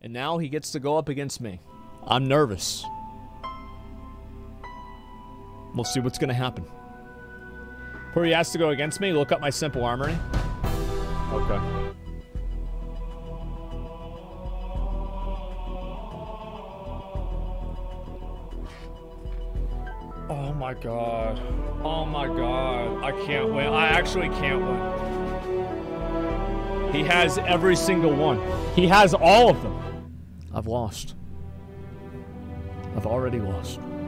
And now he gets to go up against me. I'm nervous. We'll see what's gonna happen. Before he has to go against me, look up my simple armory. Okay. Oh my god. Oh my god. I can't win. I actually can't win. He has every single one. He has all of them. I've lost. I've already lost.